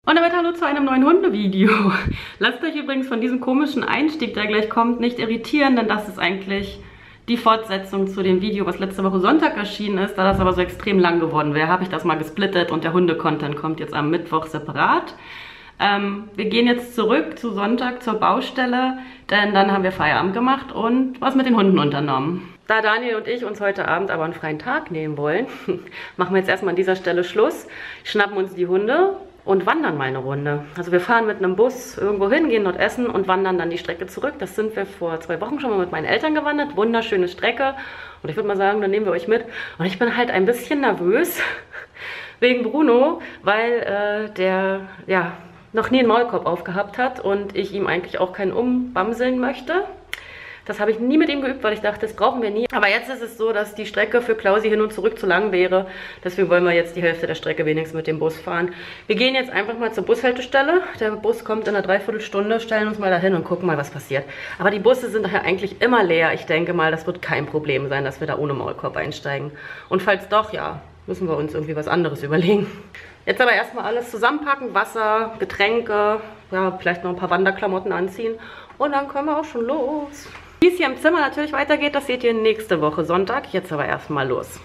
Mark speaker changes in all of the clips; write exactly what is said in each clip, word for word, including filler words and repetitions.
Speaker 1: Und damit hallo zu einem neuen Hundevideo. Lasst euch übrigens von diesem komischen Einstieg, der gleich kommt, nicht irritieren, denn das ist eigentlich die Fortsetzung zu dem Video, was letzte Woche Sonntag erschienen ist. Da das aber so extrem lang geworden wäre, habe ich das mal gesplittet und der Hunde-Content kommt jetzt am Mittwoch separat. Ähm, wir gehen jetzt zurück zu Sonntag zur Baustelle, denn dann haben wir Feierabend gemacht und was mit den Hunden unternommen. Da Daniel und ich uns heute Abend aber einen freien Tag nehmen wollen, machen wir jetzt erstmal an dieser Stelle Schluss, schnappen uns die Hunde und wandern mal eine Runde. Also wir fahren mit einem Bus irgendwo hin, gehen dort essen und wandern dann die Strecke zurück. Das sind wir vor zwei Wochen schon mal mit meinen Eltern gewandert. Wunderschöne Strecke. Und ich würde mal sagen, dann nehmen wir euch mit. Und ich bin halt ein bisschen nervös wegen Bruno, weil äh, der ja noch nie einen Maulkorb aufgehabt hat und ich ihm eigentlich auch keinen umbamseln möchte. Das habe ich nie mit ihm geübt, weil ich dachte, das brauchen wir nie. Aber jetzt ist es so, dass die Strecke für Klausi hin und zurück zu lang wäre. Deswegen wollen wir jetzt die Hälfte der Strecke wenigstens mit dem Bus fahren. Wir gehen jetzt einfach mal zur Bushaltestelle. Der Bus kommt in einer Dreiviertelstunde, stellen uns mal dahin und gucken mal, was passiert. Aber die Busse sind daher eigentlich immer leer. Ich denke mal, das wird kein Problem sein, dass wir da ohne Maulkorb einsteigen. Und falls doch, ja, müssen wir uns irgendwie was anderes überlegen. Jetzt aber erstmal alles zusammenpacken, Wasser, Getränke, ja, vielleicht noch ein paar Wanderklamotten anziehen. Und dann können wir auch schon los. Wie es hier im Zimmer natürlich weitergeht, das seht ihr nächste Woche Sonntag. Jetzt aber erstmal los.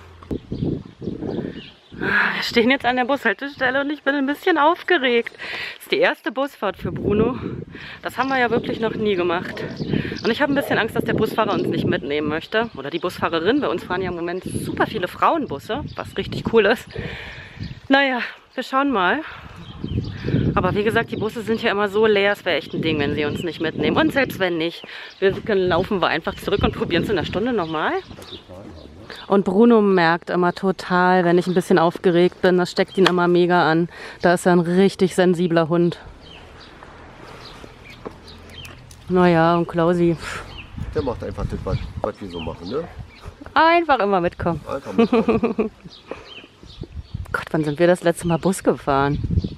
Speaker 1: Wir stehen jetzt an der Bushaltestelle und ich bin ein bisschen aufgeregt. Das ist die erste Busfahrt für Bruno. Das haben wir ja wirklich noch nie gemacht. Und ich habe ein bisschen Angst, dass der Busfahrer uns nicht mitnehmen möchte. Oder die Busfahrerin. Bei uns fahren ja im Moment super viele Frauenbusse, was richtig cool ist. Naja, wir schauen mal. Aber wie gesagt, die Busse sind ja immer so leer, es wäre echt ein Ding, wenn sie uns nicht mitnehmen. Und selbst wenn nicht, wir können, laufen wir einfach zurück und probieren es in einer Stunde nochmal. Und Bruno merkt immer total, wenn ich ein bisschen aufgeregt bin, das steckt ihn immer mega an. Da ist er ein richtig sensibler Hund. Naja, und Klausi.
Speaker 2: Der macht einfach das, was, was wir so machen, ne?
Speaker 1: Einfach immer mitkommen.
Speaker 2: Einfach mitkommen.
Speaker 1: Gott, wann sind wir das letzte Mal Bus gefahren?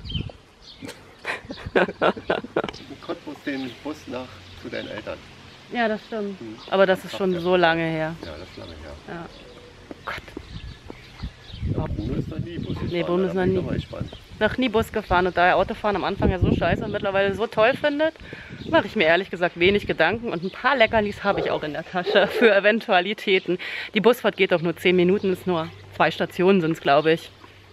Speaker 2: Cottbus den Bus nach zu deinen Eltern.
Speaker 1: Ja, das stimmt. Hm. Aber das ist schon ja so lange her.
Speaker 2: Ja, das ist lange her.
Speaker 1: Ja. Gott.
Speaker 2: Ja, Bruno ist noch nie Bus gefahren.
Speaker 1: Nee, Bruno ist noch nie. Noch nie Bus gefahren und da er Autofahren am Anfang ja so scheiße und mittlerweile so toll findet, mache ich mir ehrlich gesagt wenig Gedanken und ein paar Leckerlis habe ich auch in der Tasche für Eventualitäten. Die Busfahrt geht doch nur zehn Minuten, ist nur zwei Stationen sind es, glaube ich.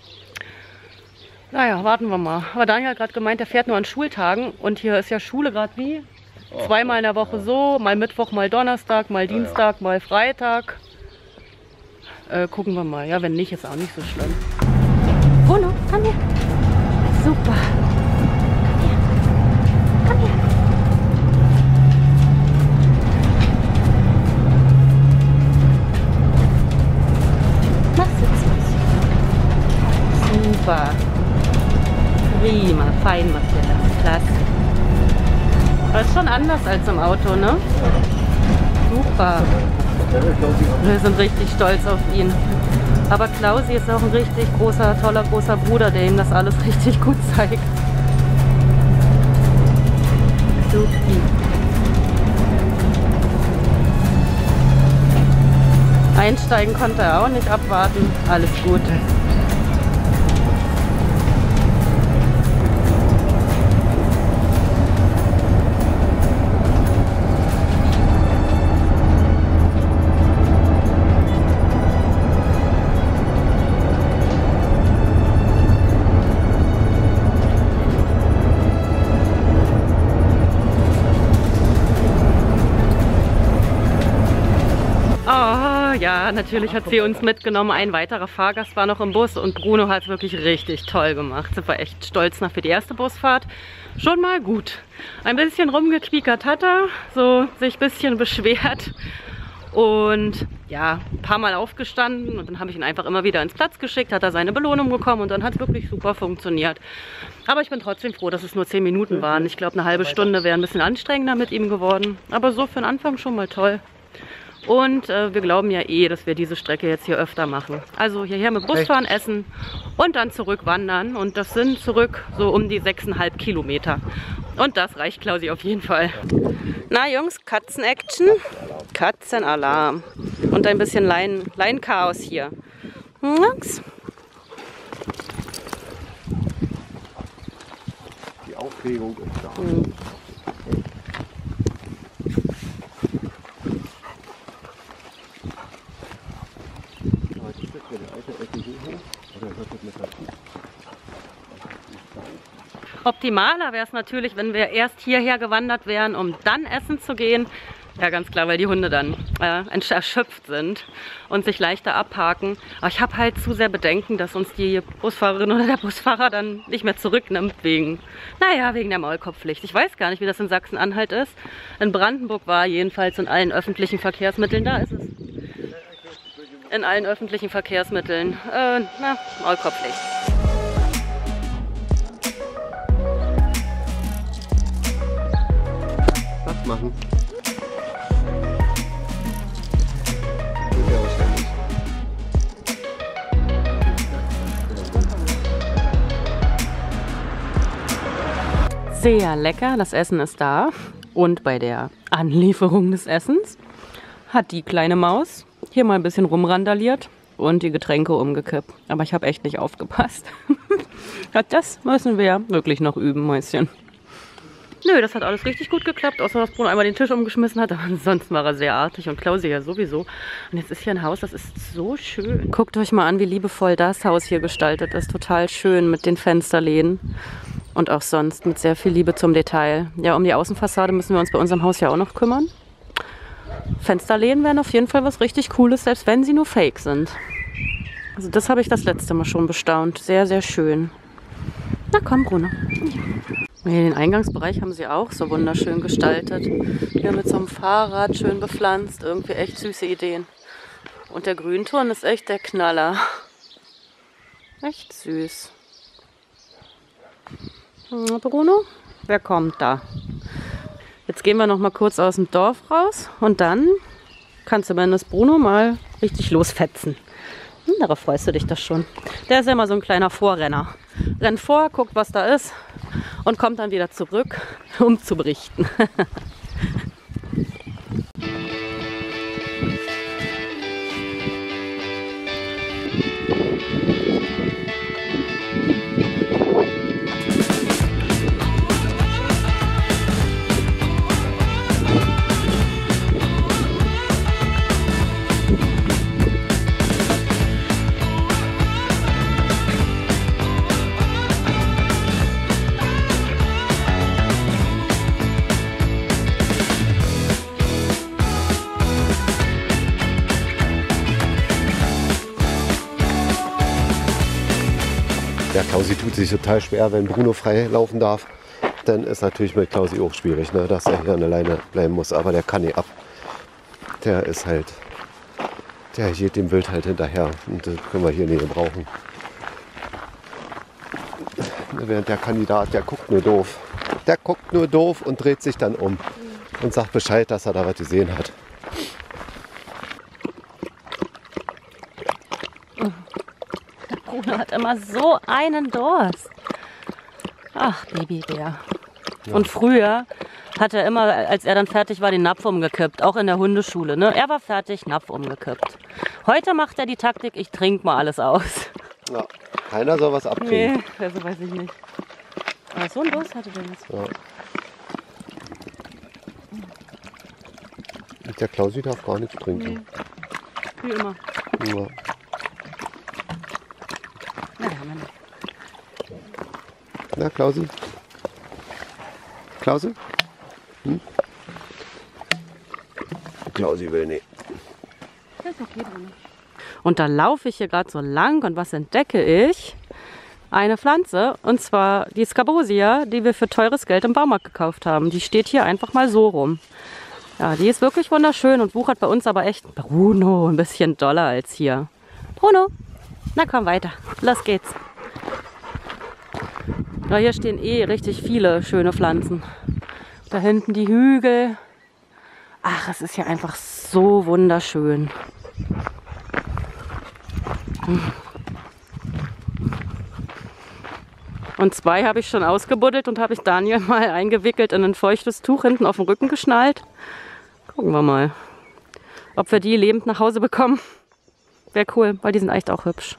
Speaker 1: Naja, warten wir mal. Aber Daniel hat gerade gemeint, er fährt nur an Schultagen. Und hier ist ja Schule gerade wie? Oh, zweimal in der Woche ja. So, mal Mittwoch, mal Donnerstag, mal Dienstag, ja, ja. mal Freitag. Äh, gucken wir mal. Ja, wenn nicht, ist auch nicht so schlimm. Bruno, komm her. Super. Komm her. Komm her. Na, sitz los. Super. Prima, fein macht ihr das, klasse. Aber ist schon anders als im Auto, ne? Super. Wir sind richtig stolz auf ihn. Aber Klausi ist auch ein richtig großer, toller, großer Bruder, der ihm das alles richtig gut zeigt. Supi. Einsteigen konnte er auch nicht abwarten. Alles gut. Ja, natürlich hat sie uns mitgenommen. Ein weiterer Fahrgast war noch im Bus und Bruno hat es wirklich richtig toll gemacht. Sie war echt stolz nach für die erste Busfahrt. Schon mal gut. Ein bisschen rumgequiekert hat er, so sich ein bisschen beschwert und ja, ein paar Mal aufgestanden und dann habe ich ihn einfach immer wieder ins Platz geschickt, hat er seine Belohnung bekommen und dann hat es wirklich super funktioniert. Aber ich bin trotzdem froh, dass es nur zehn Minuten waren. Ich glaube, eine halbe Stunde wäre ein bisschen anstrengender mit ihm geworden. Aber so für den Anfang schon mal toll. Und äh, wir glauben ja eh, dass wir diese Strecke jetzt hier öfter machen. Also hierher mit Bus fahren, essen und dann zurück wandern. Und das sind zurück so um die sechseinhalb Kilometer. Und das reicht Klausi auf jeden Fall. Na Jungs, Katzen-Action, Katzenalarm. Und ein bisschen Lein, Leinchaos hier. Jungs.
Speaker 2: Aufregung ist da.
Speaker 1: Mhm. Optimaler wäre es natürlich, wenn wir erst hierher gewandert wären, um dann essen zu gehen. Ja, ganz klar, weil die Hunde dann äh, erschöpft sind und sich leichter abhaken. Aber ich habe halt zu sehr Bedenken, dass uns die Busfahrerin oder der Busfahrer dann nicht mehr zurücknimmt wegen, naja, wegen der Maulkorbpflicht. Ich weiß gar nicht, wie das in Sachsen-Anhalt ist. In Brandenburg war jedenfalls in allen öffentlichen Verkehrsmitteln, da ist es. In allen öffentlichen Verkehrsmitteln, äh, na, Maulkorbpflicht.
Speaker 2: Was machen?
Speaker 1: Sehr lecker, das Essen ist da. Und bei der Anlieferung des Essens hat die kleine Maus hier mal ein bisschen rumrandaliert und die Getränke umgekippt. Aber ich habe echt nicht aufgepasst. Das müssen wir wirklich noch üben, Mäuschen. Nö, das hat alles richtig gut geklappt, außer dass Bruno einmal den Tisch umgeschmissen hat. Aber ansonsten war er sehr artig und Klausi ja sowieso. Und jetzt ist hier ein Haus, das ist so schön. Guckt euch mal an, wie liebevoll das Haus hier gestaltet ist. Total schön mit den Fensterläden. Und auch sonst mit sehr viel Liebe zum Detail. Ja, um die Außenfassade müssen wir uns bei unserem Haus ja auch noch kümmern. Fensterläden wären auf jeden Fall was richtig Cooles, selbst wenn sie nur fake sind. Also das habe ich das letzte Mal schon bestaunt. Sehr, sehr schön. Na komm, Bruno. Den Eingangsbereich haben sie auch so wunderschön gestaltet. Hier mit so einem Fahrrad schön bepflanzt. Irgendwie echt süße Ideen. Und der Grünton ist echt der Knaller. Echt süß. Na, Bruno, wer kommt da? Jetzt gehen wir noch mal kurz aus dem Dorf raus und dann kannst du zumindest Bruno mal richtig losfetzen. Hm, darauf freust du dich doch schon. Der ist ja immer so ein kleiner Vorrenner. Rennt vor, guckt, was da ist und kommt dann wieder zurück, um zu berichten.
Speaker 2: Ja, Klausi tut sich total schwer, wenn Bruno frei laufen darf. Dann ist natürlich mit Klausi auch schwierig, ne, dass er hier an der Leine bleiben muss. Aber der kann nicht ab. Der ist halt, der geht dem Wild halt hinterher. Und das können wir hier nicht brauchen. Während der Kandidat, der guckt nur doof. Der guckt nur doof und dreht sich dann um. Und sagt Bescheid, dass er da was gesehen hat.
Speaker 1: Bruno hat immer so einen Durst. Ach, Babybär. Ja. Und früher hat er immer, als er dann fertig war, den Napf umgekippt. Auch in der Hundeschule. Ne? Er war fertig, Napf umgekippt. Heute macht er die Taktik, ich trinke mal alles aus.
Speaker 2: Ja, keiner soll was abkriegen.
Speaker 1: Nee, also weiß ich nicht. Aber so einen Durst hatte der nicht.
Speaker 2: Ja. Der Klausi darf gar nichts trinken.
Speaker 1: Nee. Wie immer.
Speaker 2: Ja. Na, Klausi? Klausi? Hm? Klausi will nicht.
Speaker 1: Das ist okay drin. Und da laufe ich hier gerade so lang und was entdecke ich? Eine Pflanze, und zwar die Scabosia, die wir für teures Geld im Baumarkt gekauft haben. Die steht hier einfach mal so rum. Ja, die ist wirklich wunderschön und wuchert bei uns aber echt, Bruno, ein bisschen doller als hier. Bruno, na komm weiter, los geht's. Ja, hier stehen eh richtig viele schöne Pflanzen. Da hinten die Hügel. Ach, es ist ja einfach so wunderschön. Und zwei habe ich schon ausgebuddelt und habe ich Daniel mal eingewickelt in ein feuchtes Tuch hinten auf den Rücken geschnallt. Gucken wir mal, ob wir die lebend nach Hause bekommen. Wäre cool, weil die sind echt auch hübsch.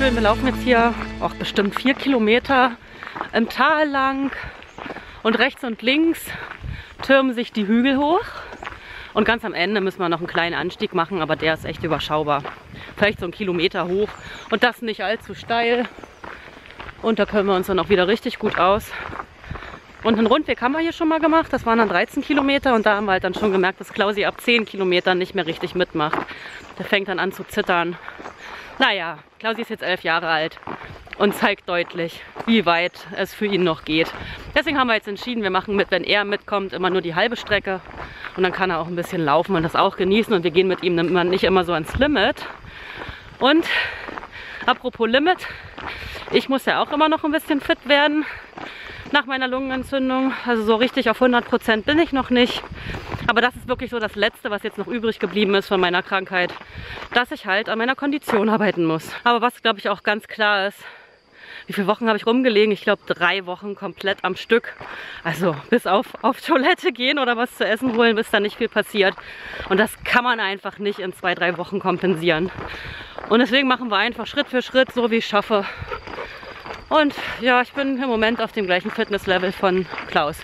Speaker 1: schön. Wir laufen jetzt hier auch bestimmt vier Kilometer im Tal lang und rechts und links türmen sich die Hügel hoch. Und ganz am Ende müssen wir noch einen kleinen Anstieg machen, aber der ist echt überschaubar. Vielleicht so einen Kilometer hoch und das nicht allzu steil. Und da können wir uns dann auch wieder richtig gut aus. Und einen Rundweg haben wir hier schon mal gemacht. Das waren dann dreizehn Kilometer und da haben wir halt dann schon gemerkt, dass Klausi ab zehn Kilometern nicht mehr richtig mitmacht. Der fängt dann an zu zittern. Naja, Klausi ist jetzt elf Jahre alt und zeigt deutlich, wie weit es für ihn noch geht. Deswegen haben wir jetzt entschieden, wir machen mit, wenn er mitkommt, immer nur die halbe Strecke. Und dann kann er auch ein bisschen laufen und das auch genießen. Und wir gehen mit ihm dann nicht immer so ans Limit. Und apropos Limit, ich muss ja auch immer noch ein bisschen fit werden nach meiner Lungenentzündung. Also so richtig auf hundert Prozent bin ich noch nicht. Aber das ist wirklich so das Letzte, was jetzt noch übrig geblieben ist von meiner Krankheit, dass ich halt an meiner Kondition arbeiten muss. Aber was, glaube ich, auch ganz klar ist, wie viele Wochen habe ich rumgelegen? Ich glaube drei Wochen komplett am Stück. Also bis auf, auf Toilette gehen oder was zu essen holen, ist da nicht viel passiert. Und das kann man einfach nicht in zwei, drei Wochen kompensieren. Und deswegen machen wir einfach Schritt für Schritt, so wie ich schaffe. Und ja, ich bin im Moment auf dem gleichen Fitnesslevel von Klaus.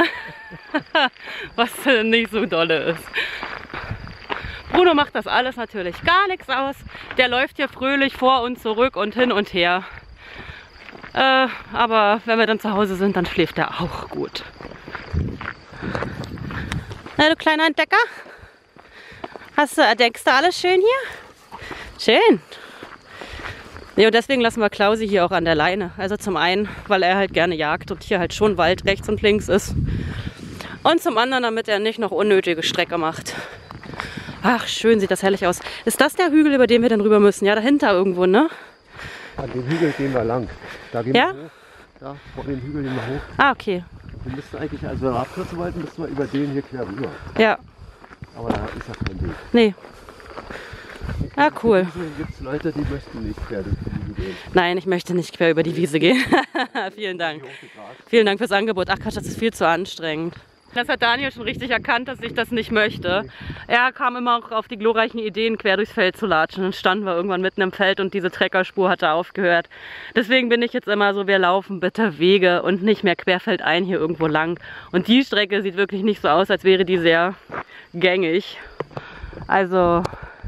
Speaker 1: Was nicht so dolle ist. Bruno macht das alles natürlich gar nichts aus. Der läuft hier fröhlich vor und zurück und hin und her. Äh, aber wenn wir dann zu Hause sind, dann schläft er auch gut. Na, du kleiner Entdecker? Hast du, entdeckst du alles schön hier? Schön. Ja, und deswegen lassen wir Klausi hier auch an der Leine. Also zum einen, weil er halt gerne jagt und hier halt schon Wald rechts und links ist. Und zum anderen, damit er nicht noch unnötige Strecke macht. Ach, schön sieht das herrlich aus. Ist das der Hügel, über den wir denn rüber müssen? Ja, dahinter irgendwo, ne?
Speaker 2: An dem Hügel gehen wir lang. Da gehen
Speaker 1: ja?
Speaker 2: wir hoch. Da, vor dem Hügel gehen wir hoch.
Speaker 1: Ah, okay.
Speaker 2: Wir müssten eigentlich, also wenn wir abkürzen wollten, müssten wir über den hier quer rüber.
Speaker 1: Ja.
Speaker 2: Aber da ist ja kein Weg.
Speaker 1: Nee. Ja, cool.
Speaker 2: Gibt es Leute, die möchten nicht quer durch die Wiese gehen?
Speaker 1: Nein, ich möchte nicht quer über die Wiese gehen. Vielen Dank. Vielen Dank fürs Angebot. Ach Quatsch, das ist viel zu anstrengend. Das hat Daniel schon richtig erkannt, dass ich das nicht möchte. Er kam immer auch auf die glorreichen Ideen, quer durchs Feld zu latschen. Dann standen wir irgendwann mitten im Feld und diese Treckerspur hatte aufgehört. Deswegen bin ich jetzt immer so, wir laufen bitte Wege und nicht mehr querfeldein hier irgendwo lang. Und die Strecke sieht wirklich nicht so aus, als wäre die sehr gängig. Also,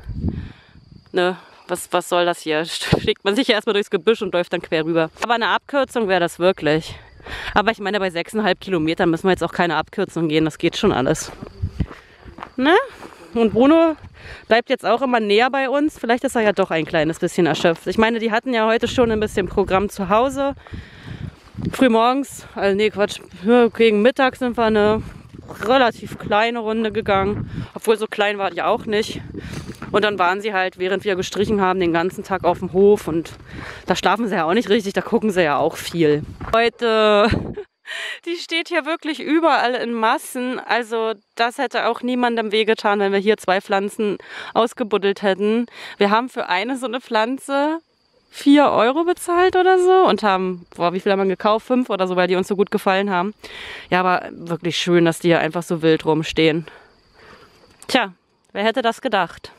Speaker 1: ne, was, was soll das hier? Schlägt man sich ja erstmal durchs Gebüsch und läuft dann quer rüber. Aber eine Abkürzung wäre das wirklich. Aber ich meine, bei sechseinhalb Kilometern müssen wir jetzt auch keine Abkürzung gehen. Das geht schon alles. Ne? Und Bruno bleibt jetzt auch immer näher bei uns. Vielleicht ist er ja doch ein kleines bisschen erschöpft. Ich meine, die hatten ja heute schon ein bisschen Programm zu Hause. Frühmorgens, also nee, Quatsch, gegen Mittag sind wir eine relativ kleine Runde gegangen. Obwohl so klein war die auch nicht. Und dann waren sie halt, während wir gestrichen haben, den ganzen Tag auf dem Hof. Und da schlafen sie ja auch nicht richtig, da gucken sie ja auch viel. Heute, die steht hier wirklich überall in Massen. Also das hätte auch niemandem wehgetan, wenn wir hier zwei Pflanzen ausgebuddelt hätten. Wir haben für eine so eine Pflanze vier Euro bezahlt oder so. Und haben, boah, wie viel haben wir gekauft? Fünf oder so, weil die uns so gut gefallen haben. Ja, aber wirklich schön, dass die hier einfach so wild rumstehen. Tja, wer hätte das gedacht?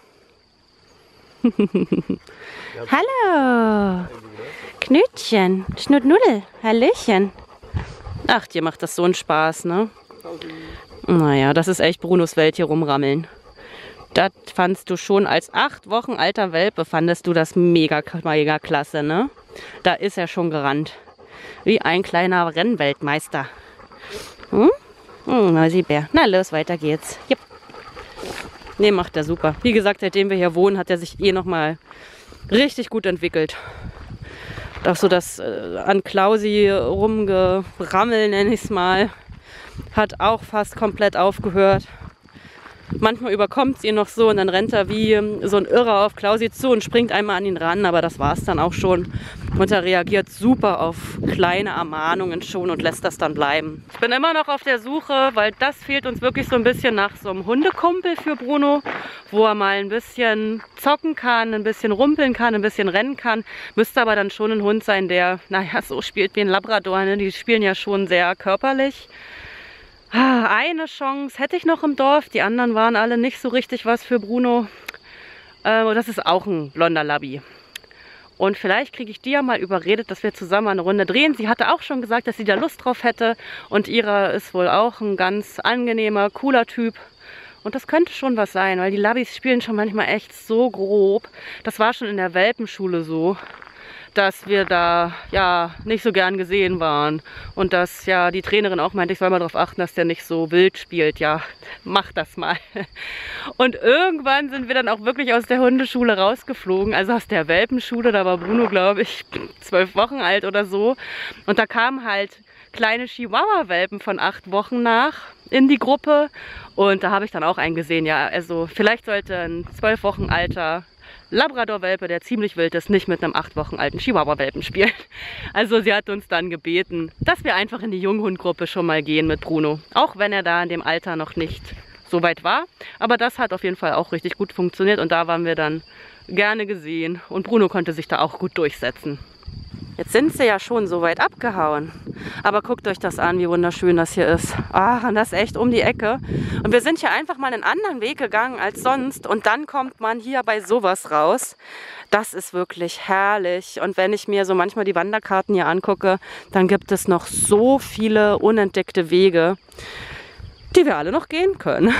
Speaker 1: Hallo, Knötchen, Schnudnudel, Hallöchen. Ach, dir macht das so einen Spaß, ne? Naja, das ist echt Brunos Welt hier rumrammeln. Das fandst du schon als acht Wochen alter Welpe, fandest du das mega, mega klasse, ne? Da ist er schon gerannt. Wie ein kleiner Rennweltmeister. Hm? Hm, Mausibär. Na los, weiter geht's. Jupp. Ne, macht er super. Wie gesagt, seitdem wir hier wohnen, hat er sich eh nochmal richtig gut entwickelt. Auch so das äh, an Klausi rumgerammeln, nenne ich es mal, hat auch fast komplett aufgehört. Manchmal überkommt es ihn noch so und dann rennt er wie so ein Irrer auf Klausi zu und springt einmal an ihn ran, aber das war es dann auch schon. Und er reagiert super auf kleine Ermahnungen schon und lässt das dann bleiben. Ich bin immer noch auf der Suche, weil das fehlt uns wirklich so ein bisschen nach so einem Hundekumpel für Bruno, wo er mal ein bisschen zocken kann, ein bisschen rumpeln kann, ein bisschen rennen kann. Müsste aber dann schon ein Hund sein, der, naja, so spielt wie ein Labrador, ne? Die spielen ja schon sehr körperlich. Eine Chance hätte ich noch im Dorf, die anderen waren alle nicht so richtig was für Bruno. Äh, das ist auch ein blonder Labby. Und vielleicht kriege ich die ja mal überredet, dass wir zusammen eine Runde drehen. Sie hatte auch schon gesagt, dass sie da Lust drauf hätte. Und ihrer ist wohl auch ein ganz angenehmer, cooler Typ. Und das könnte schon was sein, weil die Labbys spielen schon manchmal echt so grob. Das war schon in der Welpenschule so, dass wir da ja nicht so gern gesehen waren. Und dass ja die Trainerin auch meinte, ich soll mal darauf achten, dass der nicht so wild spielt. Ja, mach das mal. Und irgendwann sind wir dann auch wirklich aus der Hundeschule rausgeflogen, also aus der Welpenschule. Da war Bruno, glaube ich, zwölf Wochen alt oder so. Und da kamen halt kleine Chihuahua-Welpen von acht Wochen nach in die Gruppe. Und da habe ich dann auch einen gesehen. Ja, also vielleicht sollte ein zwölf Wochen alter Labrador-Welpe, der ziemlich wild ist, nicht mit einem acht Wochen alten Chihuahua-Welpen spielen. Also sie hat uns dann gebeten, dass wir einfach in die Junghundgruppe schon mal gehen mit Bruno. Auch wenn er da in dem Alter noch nicht so weit war. Aber das hat auf jeden Fall auch richtig gut funktioniert und da waren wir dann gerne gesehen. Und Bruno konnte sich da auch gut durchsetzen. Jetzt sind sie ja schon so weit abgehauen. Aber guckt euch das an, wie wunderschön das hier ist. Ah, und das ist echt um die Ecke. Und wir sind hier einfach mal einen anderen Weg gegangen als sonst. Und dann kommt man hier bei sowas raus. Das ist wirklich herrlich. Und wenn ich mir so manchmal die Wanderkarten hier angucke, dann gibt es noch so viele unentdeckte Wege, die wir alle noch gehen können.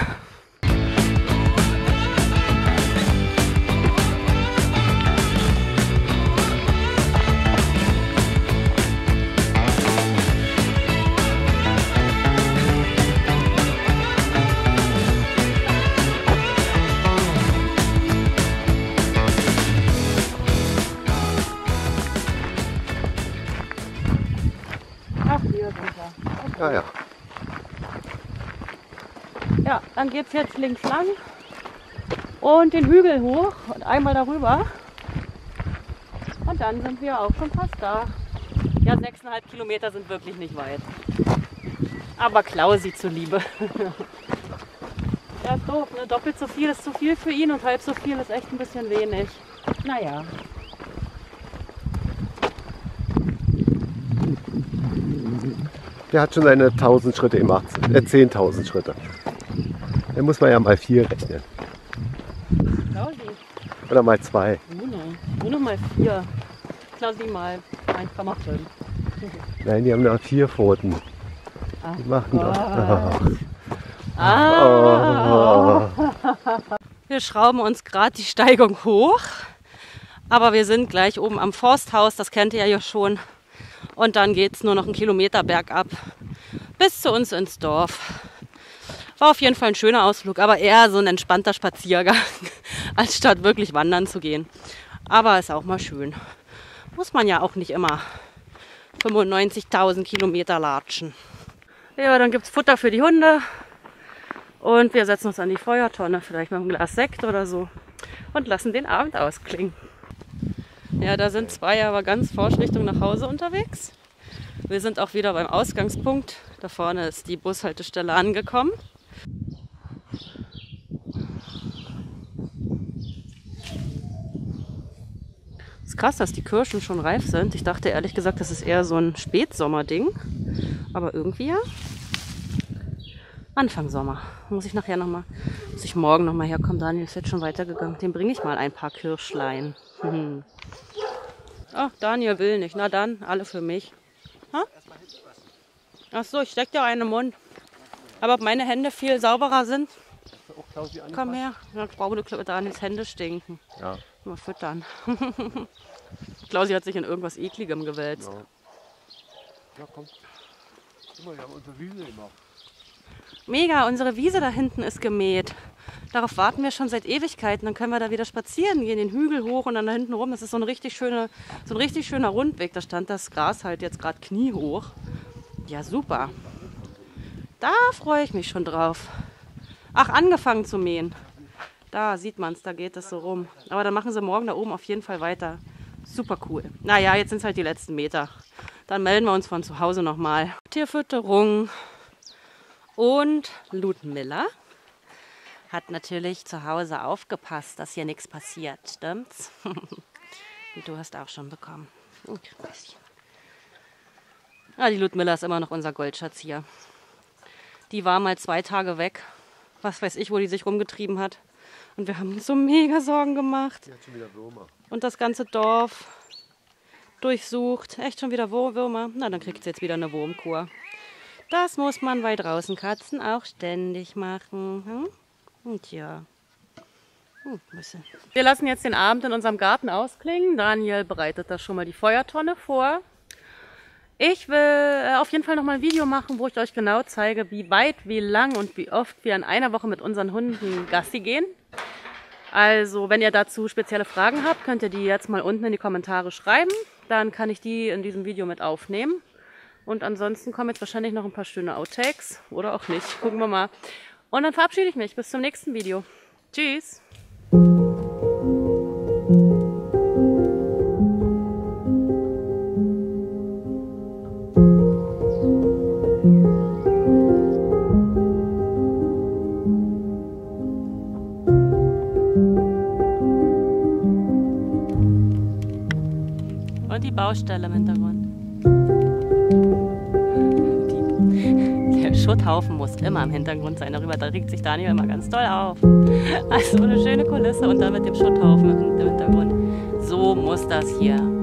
Speaker 2: Ja, ja.
Speaker 1: Ja, dann geht es jetzt links lang und den Hügel hoch und einmal darüber. Und dann sind wir auch schon fast da. Ja, sechseinhalb Kilometer sind wirklich nicht weit. Aber Klausi zuliebe. Ja, ist doof, ne? Doppelt so viel ist zu viel für ihn und halb so viel ist echt ein bisschen wenig. Naja.
Speaker 2: Der hat schon seine tausend Schritte gemacht, äh, zehntausend Schritte. Da muss man ja mal vier rechnen.
Speaker 1: Klausi.
Speaker 2: Oder mal zwei.
Speaker 1: Bruno. Bruno mal vier. Klausi mal eins Komma fünf.
Speaker 2: Nein, die haben nur vier Pfoten.
Speaker 1: Ach
Speaker 2: Die machen
Speaker 1: Gott.
Speaker 2: doch. Oh.
Speaker 1: Ah. Oh. Wir schrauben uns gerade die Steigung hoch. Aber wir sind gleich oben am Forsthaus, das kennt ihr ja schon. Und dann geht es nur noch einen Kilometer bergab bis zu uns ins Dorf. War auf jeden Fall ein schöner Ausflug, aber eher so ein entspannter Spaziergang, als statt wirklich wandern zu gehen. Aber ist auch mal schön. Muss man ja auch nicht immer fünfundneunzigtausend Kilometer latschen. Ja, dann gibt es Futter für die Hunde. Und wir setzen uns an die Feuertonne, vielleicht mit einem Glas Sekt oder so. Und lassen den Abend ausklingen. Ja, da sind zwei aber ganz forsch Richtung nach Hause unterwegs. Wir sind auch wieder beim Ausgangspunkt. Da vorne ist die Bushaltestelle angekommen. Es ist krass, dass die Kirschen schon reif sind. Ich dachte ehrlich gesagt, das ist eher so ein Spätsommerding. Aber irgendwie ja. Anfang Sommer. Muss ich nachher nochmal, muss ich morgen nochmal herkommen. Daniel ist jetzt schon weitergegangen. Dem bringe ich mal ein paar Kirschlein. Hm. Ach, Daniel will nicht. Na dann, alle für mich. Ha? Ach so, ich stecke dir einen im Mund. Aber ob meine Hände viel sauberer sind? Komm her. Ja, ich brauche nur Daniels Hände stinken.
Speaker 2: Ja.
Speaker 1: Mal füttern. Klausi hat sich in irgendwas Ekligem gewälzt.
Speaker 2: Ja. Ja, komm. Guck mal, wir haben unsere Wiese gemacht.
Speaker 1: Mega, unsere Wiese da hinten ist gemäht. Darauf warten wir schon seit Ewigkeiten. Dann können wir da wieder spazieren gehen, den Hügel hoch und dann da hinten rum. Das ist so, eine richtig schöne, so ein richtig schöner Rundweg. Da stand das Gras halt jetzt gerade kniehoch. Ja, super. Da freue ich mich schon drauf. Ach, angefangen zu mähen. Da sieht man es, da geht es so rum. Aber dann machen sie morgen da oben auf jeden Fall weiter. Super cool. Naja, jetzt sind es halt die letzten Meter. Dann melden wir uns von zu Hause nochmal. Tierfütterung. Und Ludmilla hat natürlich zu Hause aufgepasst, dass hier nichts passiert, stimmt's? Und du hast auch schon bekommen. Ja, die Ludmilla ist immer noch unser Goldschatz hier. Die war mal zwei Tage weg. Was weiß ich, wo die sich rumgetrieben hat. Und wir haben uns so mega Sorgen gemacht.
Speaker 2: Die hat schon wieder Würmer.
Speaker 1: Und das ganze Dorf. durchsucht. Echt schon wieder Würmer? Na, dann kriegt sie jetzt wieder eine Wurmkur. Das muss man bei draußen Katzen auch ständig machen. Hm? Und ja. Hm, wir lassen jetzt den Abend in unserem Garten ausklingen. Daniel bereitet da schon mal die Feuertonne vor. Ich will auf jeden Fall noch mal ein Video machen, wo ich euch genau zeige, wie weit, wie lang und wie oft wir in einer Woche mit unseren Hunden Gassi gehen. Also, wenn ihr dazu spezielle Fragen habt, könnt ihr die jetzt mal unten in die Kommentare schreiben. Dann kann ich die in diesem Video mit aufnehmen. Und ansonsten kommen jetzt wahrscheinlich noch ein paar schöne Outtakes oder auch nicht. Gucken wir mal. Und dann verabschiede ich mich. Bis zum nächsten Video. Tschüss. Und die Baustelle im Hintergrund. Die, der Schutthaufen muss immer im Hintergrund sein. Darüber da regt sich Daniel immer ganz doll auf. Also eine schöne Kulisse und dann mit dem Schutthaufen im Hintergrund. So muss das hier